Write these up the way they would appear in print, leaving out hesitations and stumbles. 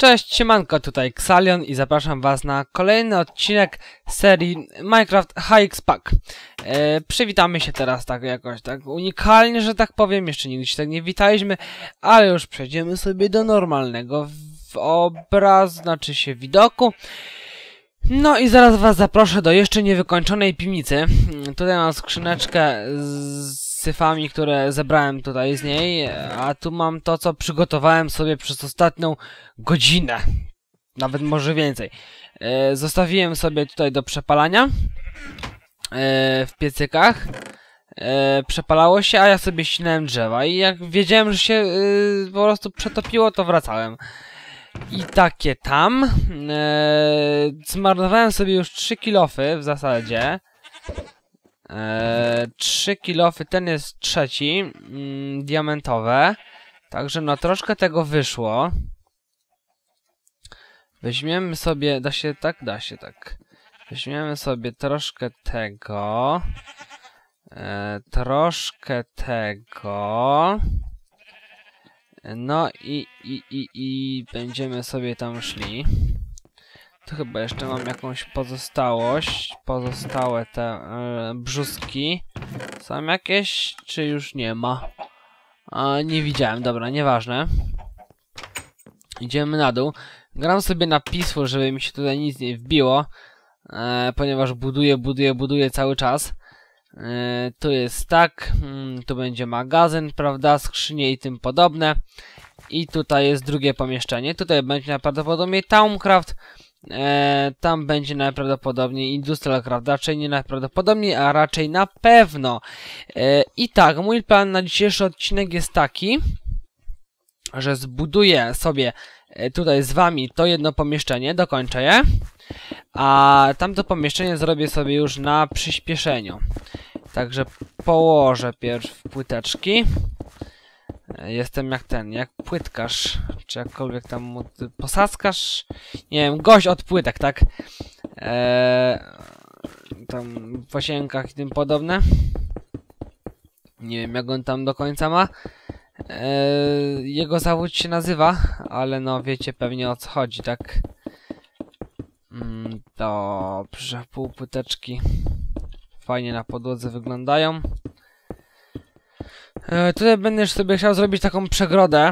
Cześć, siemanko, tutaj Xalion i zapraszam was na kolejny odcinek serii Minecraft HX Pack. Przywitamy się teraz tak jakoś tak unikalnie, że tak powiem, jeszcze nigdy się tak nie witaliśmy, ale już przejdziemy sobie do normalnego znaczy się widoku. No i zaraz was zaproszę do jeszcze niewykończonej piwnicy. Tutaj mam skrzyneczkę z syfami, które zebrałem tutaj z niej, a tu mam to, co przygotowałem sobie przez ostatnią godzinę. Nawet może więcej. Zostawiłem sobie tutaj do przepalania w piecykach. Przepalało się, a ja sobie ścinałem drzewa i jak wiedziałem, że się po prostu przetopiło, to wracałem. I takie tam. Zmarnowałem sobie już 3 kilofy w zasadzie. 3 kilofy, ten jest trzeci, diamentowe. Także no troszkę tego wyszło. Weźmiemy sobie, da się tak? Da się tak. Weźmiemy sobie troszkę tego. Troszkę tego. No i będziemy sobie tam szli. Tu chyba jeszcze mam jakąś pozostałość. Pozostałe te brzuski. Są jakieś, czy już nie ma? Nie widziałem, dobra, nieważne. Idziemy na dół. Gram sobie na Peaceful, żeby mi się tutaj nic nie wbiło. Ponieważ buduję cały czas. Tu jest tak, tu będzie magazyn, prawda, skrzynie i tym podobne. I tutaj jest drugie pomieszczenie. Tutaj będzie najprawdopodobniej Towncraft. Tam będzie najprawdopodobniej Industrial Craft. Raczej nie najprawdopodobniej, a raczej na pewno. I tak, mój plan na dzisiejszy odcinek jest taki, że zbuduję sobie tutaj z wami to jedno pomieszczenie, dokończę je. A tamto pomieszczenie zrobię sobie już na przyspieszeniu. Także położę pierw płyteczki. Jestem jak płytkarz, czy jakkolwiek tam posadzkarz. Nie wiem, gość od płytek, tak? Tam w łazienkach i tym podobne. Nie wiem, jak on tam do końca ma. Jego zawód się nazywa, ale no wiecie pewnie o co chodzi, tak? Dobrze, półpłyteczki fajnie na podłodze wyglądają. Tutaj będę sobie chciał zrobić taką przegrodę,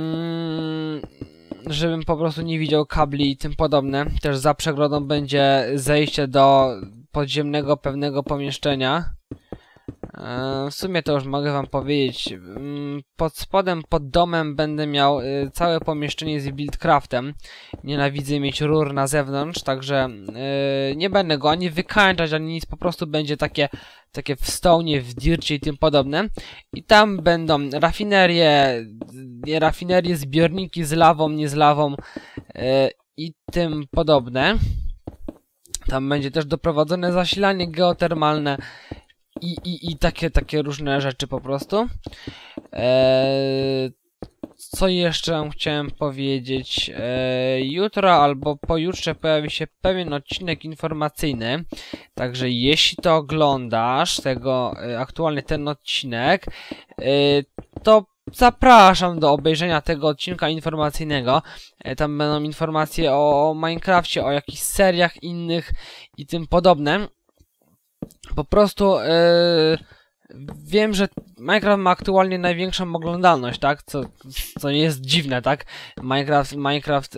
żebym po prostu nie widział kabli i tym podobne. Też za przegrodą będzie zejście do podziemnego pewnego pomieszczenia. W sumie to już mogę wam powiedzieć. Pod spodem, pod domem będę miał całe pomieszczenie z buildcraftem. Nienawidzę mieć rur na zewnątrz, także nie będę go ani wykańczać, ani nic. Po prostu będzie takie w stołnie, w dircie i tym podobne. I tam będą rafinerie, zbiorniki z lawą, nie z lawą i tym podobne. Tam będzie też doprowadzone zasilanie geotermalne. I takie różne rzeczy po prostu. Co jeszcze chciałem powiedzieć? Jutro albo pojutrze pojawi się pewien odcinek informacyjny. Także jeśli to oglądasz, aktualnie ten odcinek, to zapraszam do obejrzenia tego odcinka informacyjnego. Tam będą informacje o Minecrafcie, o jakichś seriach innych i tym podobne. Po prostu wiem, że Minecraft ma aktualnie największą oglądalność, tak? Co nie jest dziwne, tak? Minecraft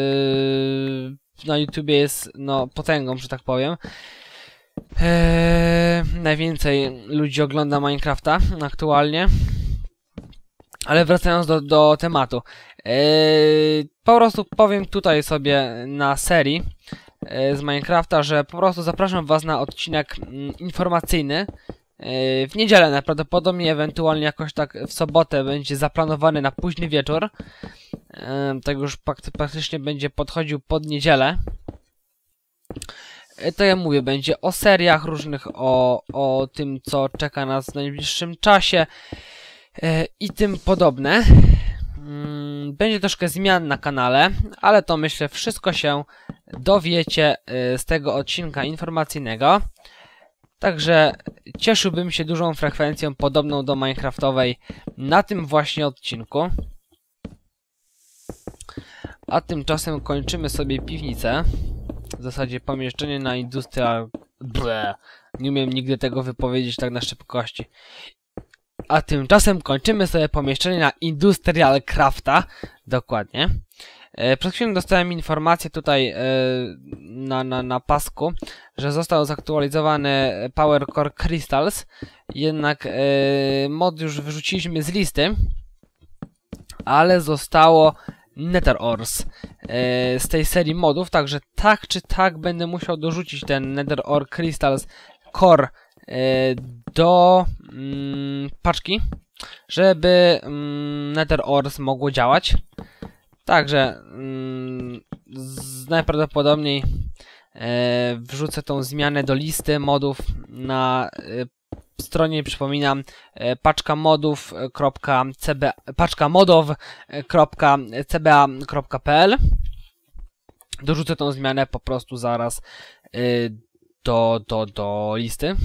na YouTubie jest no potęgą, że tak powiem. Najwięcej ludzi ogląda Minecrafta aktualnie. Ale wracając do tematu. Po prostu powiem tutaj sobie na serii z Minecrafta, że po prostu zapraszam was na odcinek informacyjny w niedzielę najprawdopodobniej, ewentualnie jakoś tak w sobotę będzie zaplanowany na późny wieczór. Tak już praktycznie będzie podchodził pod niedzielę. To ja mówię, będzie o seriach różnych, o tym co czeka nas w najbliższym czasie i tym podobne. Będzie troszkę zmian na kanale, ale to myślę wszystko się dowiecie z tego odcinka informacyjnego. Także cieszyłbym się dużą frekwencją podobną do Minecraftowej na tym właśnie odcinku. A tymczasem kończymy sobie piwnicę. W zasadzie pomieszczenie na industrial... Nie umiem nigdy tego wypowiedzieć tak na szybkości. A tymczasem kończymy sobie pomieszczenie na Industrial Crafta. Dokładnie. Przed chwilą dostałem informację tutaj na pasku, że został zaktualizowany Power Core Crystals. Jednak mod już wyrzuciliśmy z listy. Ale zostało Nether Ores z tej serii modów. Także tak czy tak będę musiał dorzucić ten Nether Ore Crystals Core do paczki, żeby Nether Ores mogło działać. Także najprawdopodobniej wrzucę tą zmianę do listy modów na stronie, przypominam, paczkamodow.cba.pl. Dorzucę tą zmianę po prostu zaraz do listy.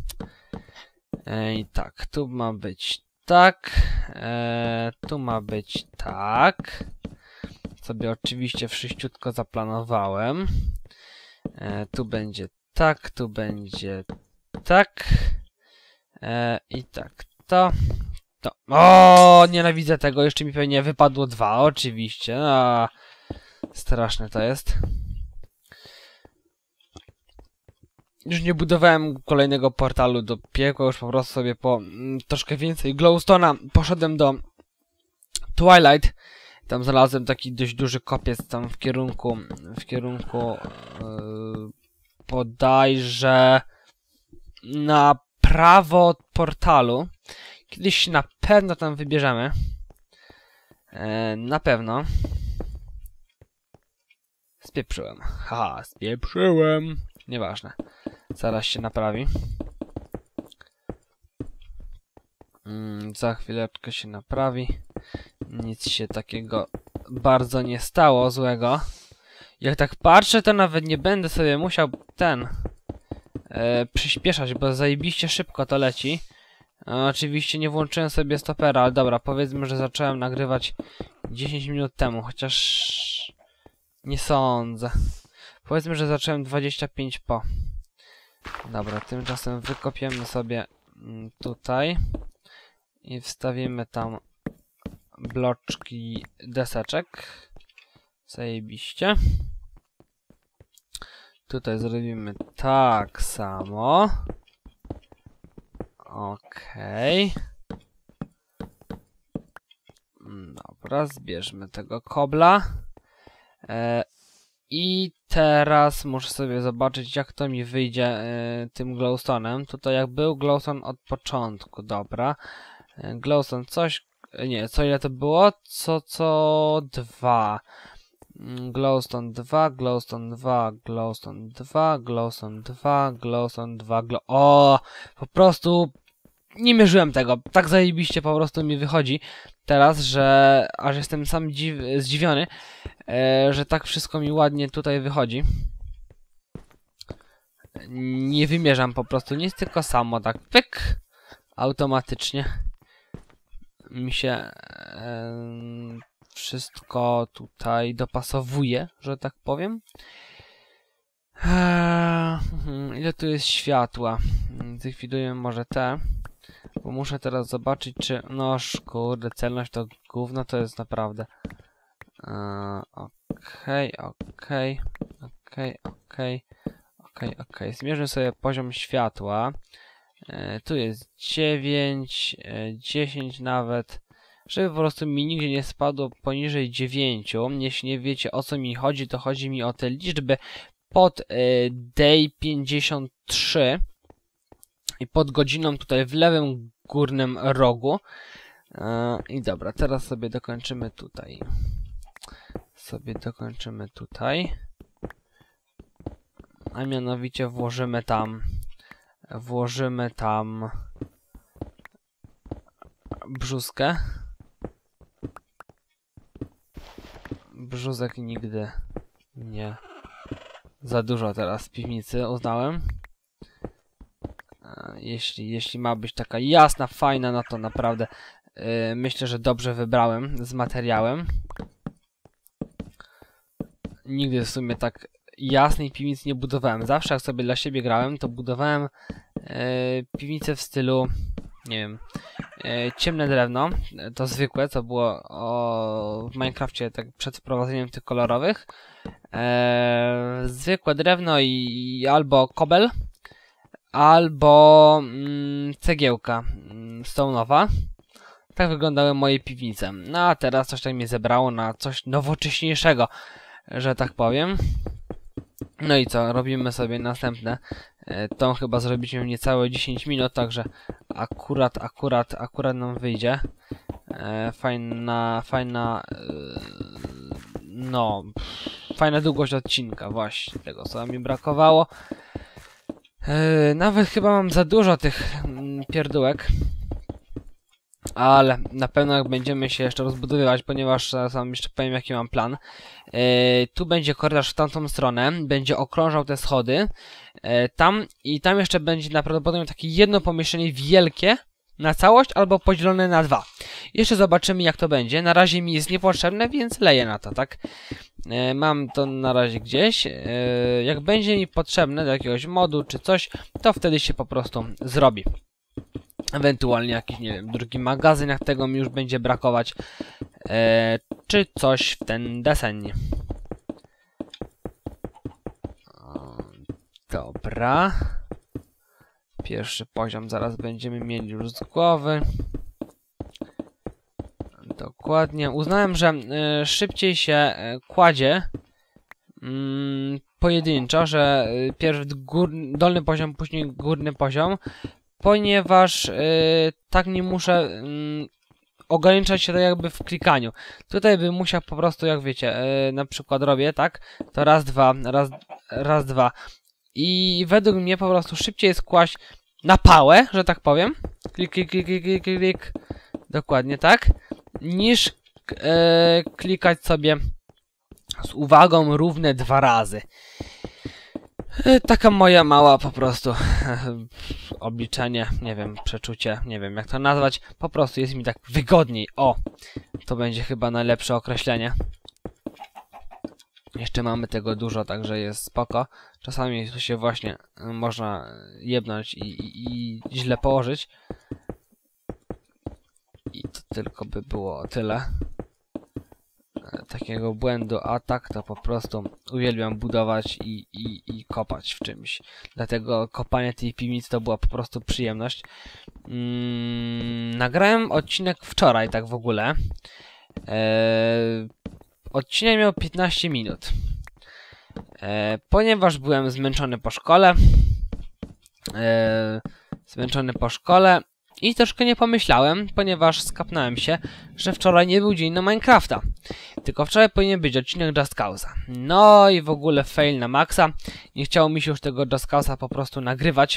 I tak, tu ma być tak, tu ma być tak. Sobie oczywiście wszyściutko zaplanowałem. Tu będzie tak, tu będzie tak. I tak, to. O, nienawidzę tego, jeszcze mi pewnie wypadło 2, oczywiście. Straszne to jest. Już nie budowałem kolejnego portalu do piekła, już po prostu sobie po troszkę więcej glowstone'a poszedłem do Twilight. Tam znalazłem taki dość duży kopiec tam w kierunku bodajże na prawo od portalu. Kiedyś się na pewno tam wybierzemy. Na pewno. Spieprzyłem. Haha, spieprzyłem. Nieważne. Zaraz się naprawi. Za chwileczkę się naprawi. Nic się takiego bardzo nie stało złego. Jak tak patrzę, to nawet nie będę sobie musiał przyspieszać, bo zajebiście szybko to leci. Oczywiście nie włączyłem sobie stopera, ale dobra, powiedzmy, że zacząłem nagrywać 10 minut temu, chociaż nie sądzę. Powiedzmy, że zacząłem 25 po. Dobra, tymczasem wykopiemy sobie tutaj i wstawimy tam bloczki deseczek. Zajebiście. Tutaj zrobimy tak samo. Okej. Dobra, zbierzmy tego kobla. I teraz muszę sobie zobaczyć, jak to mi wyjdzie tym glowstone'em. Tutaj jak był glowstone od początku, dobra. Glowstone coś... Nie, co ile to było? Co 2. Glowstone 2, glowstone 2, glowstone 2, glowstone 2, glowstone 2, O! Po prostu... Nie mierzyłem tego. Tak zajebiście po prostu mi wychodzi teraz, że aż jestem sam zdziwiony, że tak wszystko mi ładnie tutaj wychodzi. Nie wymierzam po prostu, nic, tylko samo tak pyk, automatycznie mi się wszystko tutaj dopasowuje, że tak powiem. Ile tu jest światła? Zlikwiduję może te. Bo muszę teraz zobaczyć, czy... No kurde, celność to gówno to jest naprawdę. Okej. Zmierzmy sobie poziom światła. Tu jest 9, 10 nawet. Żeby po prostu mi nigdzie nie spadło poniżej 9. Jeśli nie wiecie, o co mi chodzi, to chodzi mi o te liczby pod day 53. I pod godziną tutaj w lewym górnym rogu. I dobra, teraz sobie dokończymy tutaj. A mianowicie włożymy tam brzuskę. Brzusek nigdy nie za dużo teraz w piwnicy uznałem. Jeśli ma być taka jasna, fajna, no to naprawdę myślę, że dobrze wybrałem z materiałem. nigdy w sumie tak jasnej piwnicy nie budowałem. Zawsze jak sobie dla siebie grałem, to budowałem piwnicę w stylu, nie wiem, ciemne drewno, to zwykłe, co było w Minecrafcie tak przed wprowadzeniem tych kolorowych. Zwykłe drewno i albo kobel, albo cegiełka stone'owa. Tak wyglądały moje piwnice. No a teraz coś tak mnie zebrało na coś nowocześniejszego, że tak powiem. No i co? Robimy sobie następne. Tą chyba zrobiliśmy niecałe 10 minut, także akurat nam wyjdzie. Fajna długość odcinka, właśnie tego co mi brakowało. Nawet chyba mam za dużo tych pierdółek. Ale na pewno jak będziemy się jeszcze rozbudowywać, ponieważ sam jeszcze powiem jaki mam plan. Tu będzie korytarz w tamtą stronę, będzie okrążał te schody. Tam jeszcze będzie prawdopodobnie takie jedno pomieszczenie wielkie na całość albo podzielone na dwa. Jeszcze zobaczymy jak to będzie. Na razie mi jest niepotrzebne, więc leję na to, tak? Mam to na razie gdzieś. Jak będzie mi potrzebne do jakiegoś modu czy coś, to wtedy się po prostu zrobi. Ewentualnie jakiś, nie wiem, drugi magazyn, jak tego mi już będzie brakować, czy coś w ten deseń. Dobra. Pierwszy poziom zaraz będziemy mieli już z głowy. Dokładnie. Uznałem, że szybciej się kładzie pojedynczo, że pierw dolny poziom, później górny poziom, ponieważ tak nie muszę ograniczać się tak jakby w klikaniu. Tutaj bym musiał po prostu, jak wiecie, na przykład robię, tak? To raz, dwa. I według mnie po prostu szybciej jest kłaść na pałę, że tak powiem. Klik. Dokładnie tak. Niż klikać sobie z uwagą równe 2 razy. Taka moja mała po prostu obliczenie, nie wiem, przeczucie, nie wiem jak to nazwać. Po prostu jest mi tak wygodniej. O, to będzie chyba najlepsze określenie. Jeszcze mamy tego dużo, także jest spoko. Czasami tu się właśnie można jebnąć i źle położyć. I to tylko by było tyle. Takiego błędu, a tak to po prostu uwielbiam budować i kopać w czymś. Dlatego kopanie tej piwnicy to była po prostu przyjemność. Nagrałem odcinek wczoraj, tak w ogóle. Odcinek miał 15 minut. Ponieważ byłem zmęczony po szkole, i troszkę nie pomyślałem, ponieważ skapnąłem się, że wczoraj nie był dzień na Minecrafta. Tylko wczoraj powinien być odcinek Just Cause'a. No i w ogóle fail na maksa. Nie chciało mi się już tego Just Cause'a po prostu nagrywać.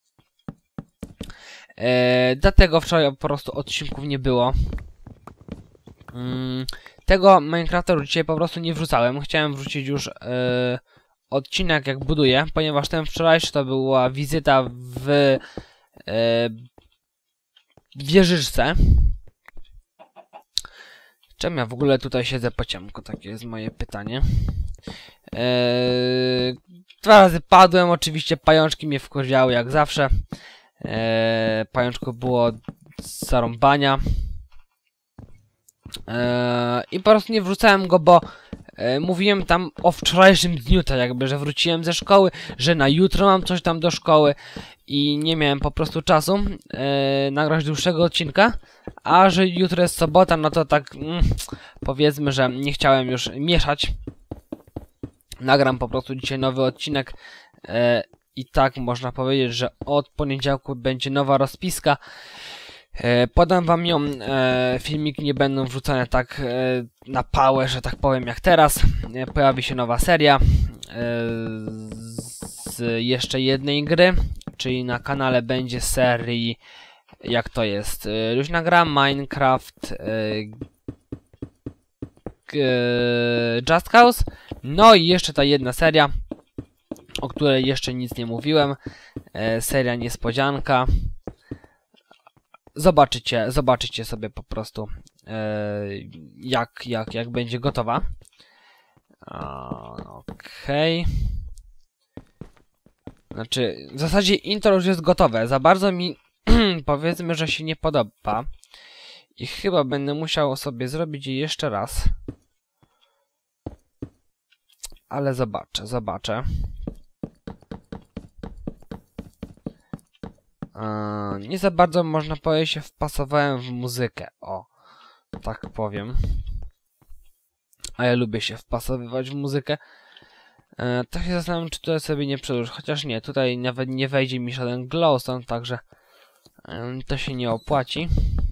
Dlatego wczoraj po prostu odcinków nie było. Tego Minecrafta dzisiaj po prostu nie wrzucałem. Chciałem wrzucić już odcinek jak buduję, ponieważ ten wczorajszy to była wizyta w wieżyczce. Czemu ja w ogóle tutaj siedzę po ciemku? Takie jest moje pytanie. 2 razy padłem, oczywiście pajączki mnie wkurwiały jak zawsze. Pajączków było z zarąbania. I po prostu nie wrzucałem go, bo mówiłem tam o wczorajszym dniu, tak jakby, że wróciłem ze szkoły, że na jutro mam coś tam do szkoły i nie miałem po prostu czasu nagrać dłuższego odcinka, a że jutro jest sobota, no to tak powiedzmy, że nie chciałem już mieszać. Nagram po prostu dzisiaj nowy odcinek i tak można powiedzieć, że od poniedziałku będzie nowa rozpiska. Podam wam ją, filmiki nie będą wrzucane tak na pałę, że tak powiem jak teraz. Pojawi się nowa seria z jeszcze jednej gry, czyli na kanale będzie serii, jak to jest, luźna gra, Minecraft, Just Cause, no i jeszcze ta jedna seria, o której jeszcze nic nie mówiłem, seria niespodzianka. Zobaczycie sobie po prostu jak będzie gotowa. Okej. Znaczy, w zasadzie intro już jest gotowe. Za bardzo mi powiedzmy, że się nie podoba. I chyba będę musiał sobie zrobić je jeszcze raz. Ale zobaczę. Nie za bardzo, można powiedzieć, się wpasowałem w muzykę. O, tak powiem. A ja lubię się wpasowywać w muzykę. Tak się zastanawiam, czy tutaj sobie nie przedłużę. Chociaż nie, tutaj nawet nie wejdzie mi żaden glowstone, także to się nie opłaci.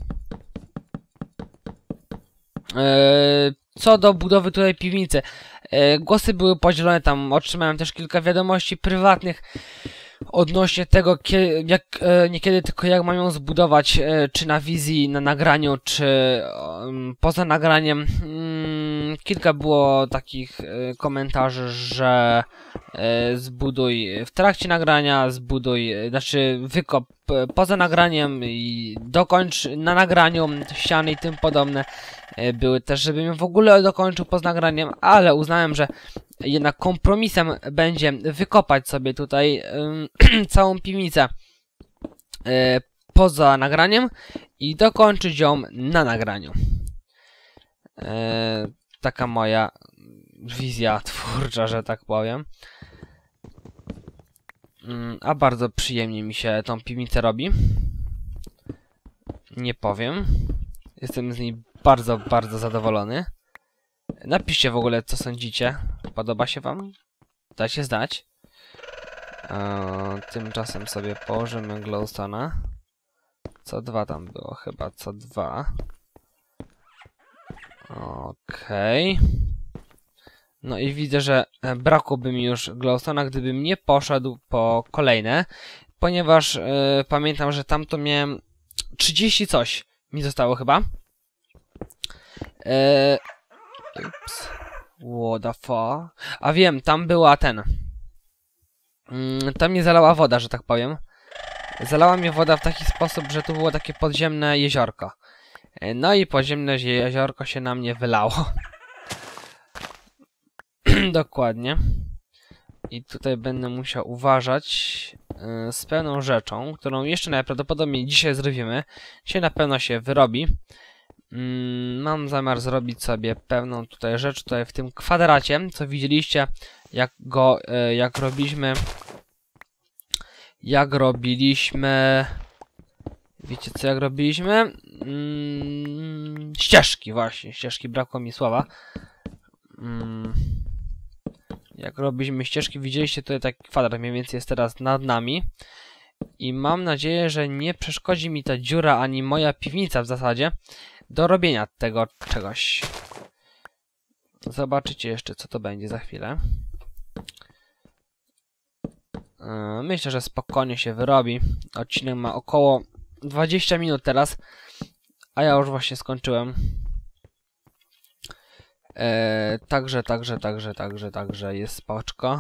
Co do budowy tutaj piwnicy. Głosy były podzielone, tam otrzymałem też kilka wiadomości prywatnych odnośnie tego, niekiedy tylko jak mam ją zbudować, czy na wizji, na nagraniu, czy poza nagraniem. Kilka było takich komentarzy, że zbuduj w trakcie nagrania, wykop poza nagraniem i dokończ na nagraniu ściany i tym podobne. Były też, żebym w ogóle dokończył poza nagraniem, ale uznałem, że jednak kompromisem będzie wykopać sobie tutaj całą piwnicę poza nagraniem i dokończyć ją na nagraniu. Taka moja wizja twórcza, że tak powiem. A bardzo przyjemnie mi się tą piwnicę robi. Nie powiem. Jestem z niej bardzo, bardzo zadowolony. Napiszcie w ogóle, co sądzicie. Podoba się wam? Dajcie znać. Tymczasem sobie położymy glowstone'a. Co 2 tam było chyba, co 2. Okej. No i widzę, że brakłoby mi już glowstone'a, gdybym nie poszedł po kolejne. Ponieważ pamiętam, że tamto miałem 30 coś mi zostało chyba. Ups. What the fuck? A wiem, tam była tam mnie zalała woda, że tak powiem. Zalała mnie woda w taki sposób, że tu było takie podziemne jeziorko. No i podziemne jeziorko się na mnie wylało. Dokładnie. I tutaj będę musiał uważać z pewną rzeczą, którą jeszcze najprawdopodobniej dzisiaj zrobimy. Dzisiaj na pewno się wyrobi. Mam zamiar zrobić sobie pewną tutaj rzecz tutaj w tym kwadracie, co widzieliście, jak robiliśmy, wiecie co jak robiliśmy? Ścieżki, właśnie, ścieżki, brakło mi słowa. Jak robiliśmy ścieżki, widzieliście tutaj taki kwadrat, mniej więcej jest teraz nad nami. I mam nadzieję, że nie przeszkodzi mi ta dziura, ani moja piwnica w zasadzie, do robienia tego czegoś. Zobaczycie jeszcze, co to będzie za chwilę. Myślę, że spokojnie się wyrobi. Odcinek ma około 20 minut teraz, a ja już właśnie skończyłem. Także jest spoczko.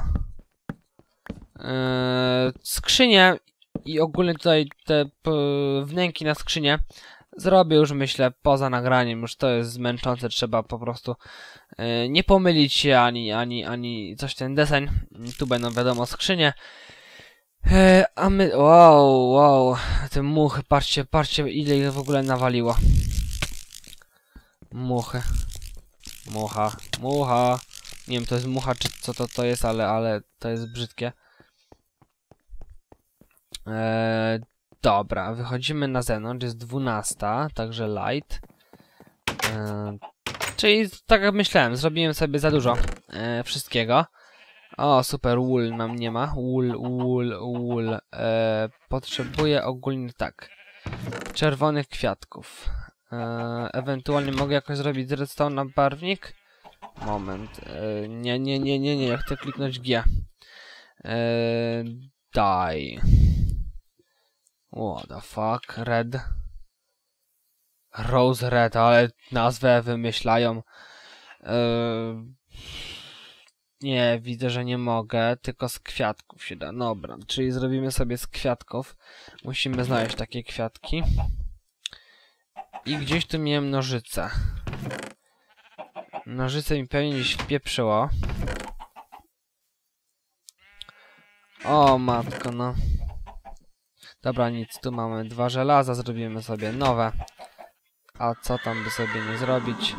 Skrzynie i ogólnie tutaj te wnęki na skrzynie zrobię już, myślę, poza nagraniem. Już to jest zmęczące, trzeba po prostu nie pomylić się ani coś ten deseń. Tu będą wiadomo skrzynie. A my... Wow, te muchy, patrzcie ile ich w ogóle nawaliło. Muchy. Mucha. Nie wiem, to jest mucha, czy co to jest, ale to jest brzydkie. Dobra, wychodzimy na zewnątrz, jest 12, także light. Czyli tak jak myślałem, zrobiłem sobie za dużo wszystkiego. O, super, wool nam nie ma. Wool. Potrzebuję ogólnie tak. Czerwonych kwiatków. Ewentualnie mogę jakoś zrobić z redstone na barwnik. Moment. Nie, ja chcę kliknąć G. Die. What the fuck? Red. Rose Red, ale nazwę wymyślają. Nie, widzę, że nie mogę, tylko z kwiatków się da. Dobra, czyli zrobimy sobie z kwiatków. Musimy znaleźć takie kwiatki. I gdzieś tu miałem nożyce. Nożyce mi pewnie gdzieś wpieprzyło. O matko, no. Dobra, nic, tu mamy 2 żelaza, zrobimy sobie nowe. A co tam by sobie nie zrobić?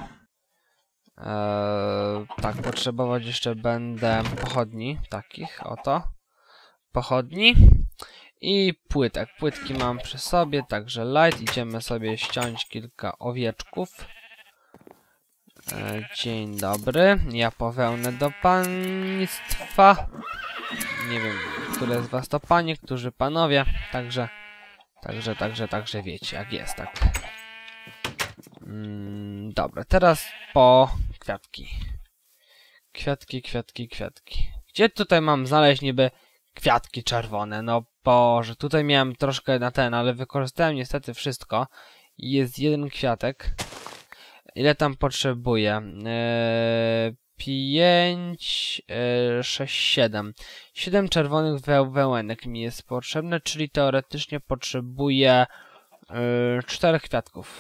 Tak, potrzebować jeszcze będę pochodni, takich, oto. Pochodni. I płytek. Płytki mam przy sobie, także light. Idziemy sobie ściąć kilka owieczków. Dzień dobry. Ja po wełnę do państwa. Nie wiem, które z was to panie, którzy panowie. Także wiecie, jak jest, tak. Dobra, teraz po kwiatki. Kwiatki. Gdzie tutaj mam znaleźć niby kwiatki czerwone? No Boże, tutaj miałem troszkę na ten, ale wykorzystałem niestety wszystko. Jest 1 kwiatek. Ile tam potrzebuję? 5, 6, 7. 7 czerwonych wełenek mi jest potrzebne, czyli teoretycznie potrzebuję 4 kwiatków.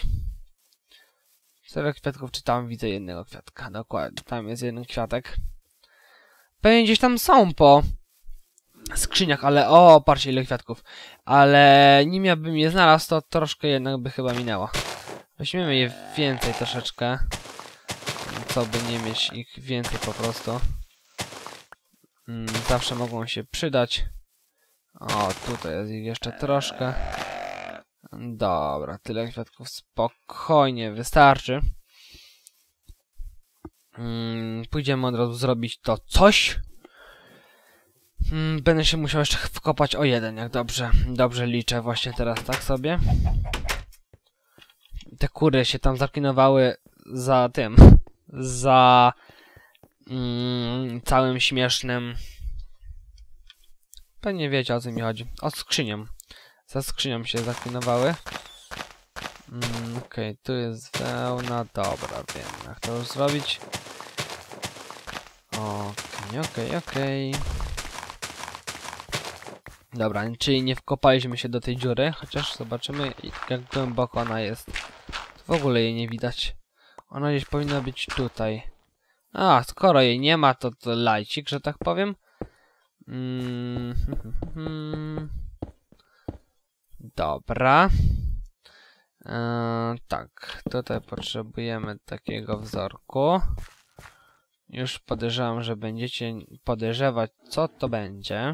4 kwiatków, czy tam widzę 1 kwiatka? Dokładnie, tam jest 1 kwiatek. Pewnie gdzieś tam są po skrzyniach, ale o, patrzcie ile kwiatków. Ale nim ja bym je znalazł, to troszkę jednak by chyba minęło. Weźmiemy je więcej troszeczkę. Co by nie mieć ich więcej po prostu. Zawsze mogą się przydać. O, tutaj jest ich jeszcze troszkę. Dobra, tyle kwiatków spokojnie wystarczy. Pójdziemy od razu zrobić to coś. Będę się musiał jeszcze wkopać o 1, jak dobrze liczę właśnie teraz, tak sobie. Te kury się tam zaklinowały za tym, za całym śmiesznym. Pewnie wiecie, o co mi chodzi. O skrzynią. Za skrzynią się zaklinowały. Okej, tu jest wełna. Dobra, wiem jak to już zrobić. Okej. Dobra, czyli nie wkopaliśmy się do tej dziury, chociaż zobaczymy jak głęboko ona jest. W ogóle jej nie widać. Ona gdzieś powinna być tutaj. A, skoro jej nie ma, to lajcik, że tak powiem. Dobra. Tak, tutaj potrzebujemy takiego wzorku. Już podejrzewam, że będziecie podejrzewać, co to będzie.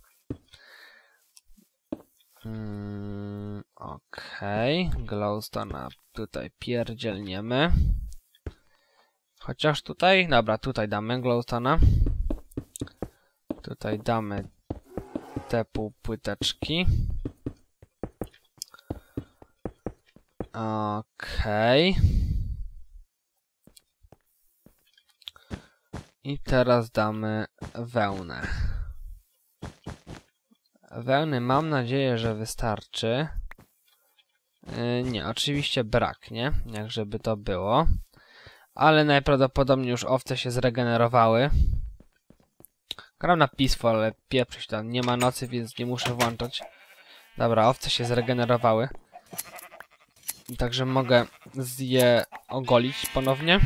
Okej, glowstone'a tutaj pierdzielniemy. Chociaż tutaj, dobra, tutaj damy glowstone'a. Tutaj damy te półpłyteczki. Okej. I teraz damy wełnę. Wełny mam nadzieję, że wystarczy. Nie, oczywiście braknie, jak żeby to było. Ale najprawdopodobniej już owce się zregenerowały. Gram na Peaceful, ale pieprzyć tam nie ma nocy, więc nie muszę włączać. Dobra, owce się zregenerowały. Także mogę je ogolić ponownie.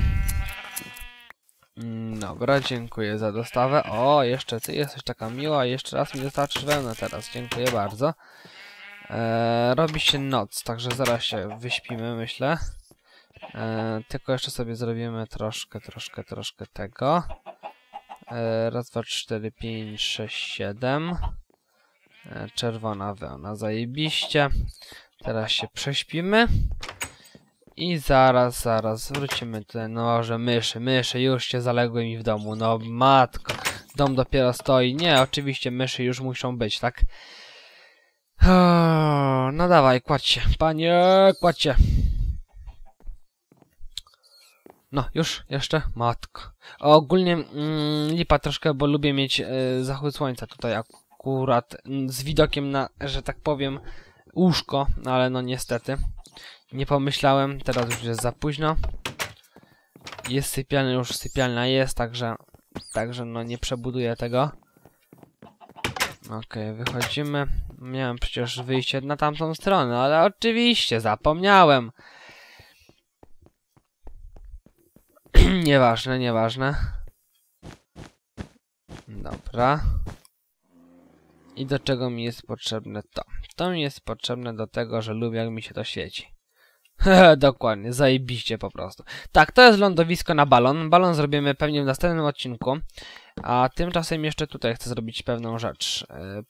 Dobra, dziękuję za dostawę. O, jeszcze ty jesteś taka miła. Jeszcze raz mi dostarczysz wełnę teraz. Dziękuję bardzo. Robi się noc, także zaraz się wyśpimy, myślę. Tylko jeszcze sobie zrobimy troszkę tego. Raz, 2, 3, 4, 5, 6, 7. Czerwona wełna, zajebiście. Teraz się prześpimy. I zaraz wrócimy tutaj. No może myszy już się zaległy mi w domu. No matko, dom dopiero stoi. Nie, oczywiście myszy już muszą być, tak? No dawaj, kładź się. Panie, kładź się. No, już, jeszcze? Matko. Ogólnie lipa troszkę, bo lubię mieć zachód słońca tutaj akurat z widokiem na, że tak powiem, łóżko, ale no niestety. Nie pomyślałem, teraz już jest za późno. Jest sypialnia, już sypialnia jest, także no nie przebuduję tego. Okej, wychodzimy. Miałem przecież wyjście na tamtą stronę, ale oczywiście zapomniałem. Nieważne. Dobra. I do czego mi jest potrzebne to? To mi jest potrzebne do tego, że lubię, jak mi się to świeci. Dokładnie, zajebiście po prostu. Tak, to jest lądowisko na balon. Balon zrobimy pewnie w następnym odcinku. A tymczasem jeszcze tutaj chcę zrobić pewną rzecz.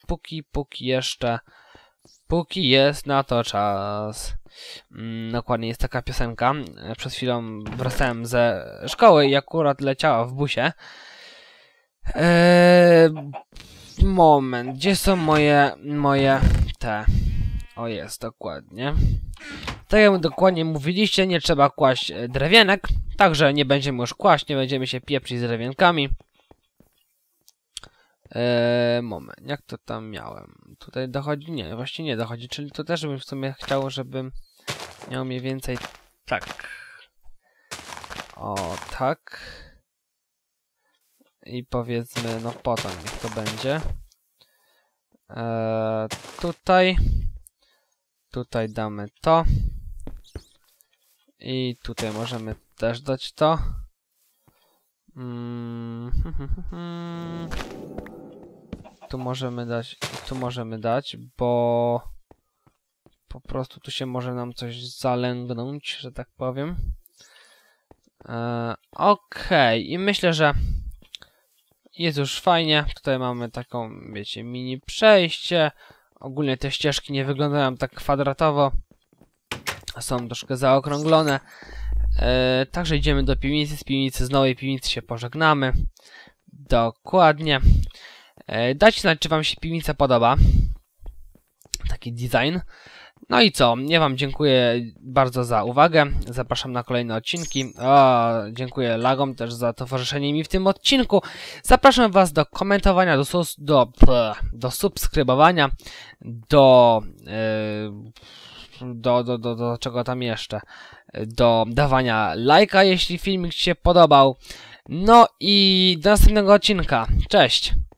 Póki jest na to czas. Dokładnie, jest taka piosenka. Przed chwilą wracałem ze szkoły i akurat leciała w busie. Moment, gdzie są moje te... O, jest, dokładnie. Tak jak dokładnie mówiliście, nie trzeba kłaść drewienek. Także nie będziemy już kłaść, nie będziemy się pieprzyć z drewienkami. Moment, jak to tam miałem? Tutaj dochodzi? Nie, właściwie nie dochodzi, czyli to też bym w sumie chciał, żebym miał mniej więcej tak. O, tak. I powiedzmy, no potem niech to będzie. Tutaj damy to. I tutaj możemy też dać to. Tu możemy dać, bo po prostu tu się może nam coś zalęgnąć, że tak powiem. Okej, i myślę, że jest już fajnie. Tutaj mamy taką, wiecie, mini przejście. Ogólnie te ścieżki nie wyglądają tak kwadratowo. Są troszkę zaokrąglone. Także idziemy do piwnicy. Z nowej piwnicy się pożegnamy. Dokładnie. Dajcie znać, czy wam się piwnica podoba. Taki design. No i co? Ja wam dziękuję bardzo za uwagę. Zapraszam na kolejne odcinki. Dziękuję lagom też za towarzyszenie mi w tym odcinku. Zapraszam was do komentowania, do subskrybowania, do czego tam jeszcze? Do dawania lajka, jeśli filmik ci się podobał. No i do następnego odcinka. Cześć!